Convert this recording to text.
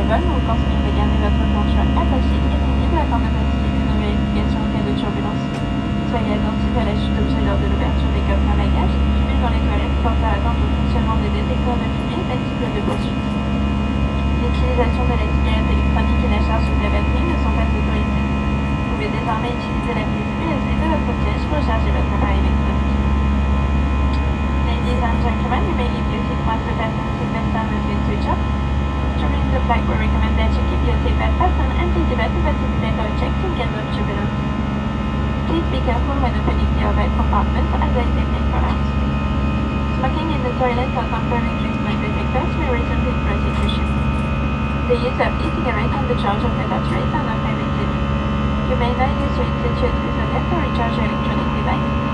vol, nous vous conseillons de garder votre ceinture attachée et visible afin de faciliter nos vérifications en cas de turbulence. Soyez attentifs à la chute d'objets lors de l'ouverture des coffres à bagages. Fumée dans les toilettes porte à atteinte au fonctionnement des détecteurs de fumée, passible de poursuite. L'utilisation de la cigarette électronique et la charge de la batterie ne sont pas autorisées. Vous pouvez désormais utiliser la prise USB de votre siège pour charger votre appareil électronique. Ladies and gentlemen, you may leave your seat once the fasten seatbelt sign has been switched off. During the flight, we recommend that you keep your seatbelt fastened and take the belt to facilitate our checks in case of turbulence. Please be careful when opening the overhead compartment as they take for out. Smoking in the toilet or tampering with smoke detectors may result in prosecution. The use of e-cigarettes and the charge of the batteries are not prohibited. You may now use your in-situ socket to recharge your electronic device.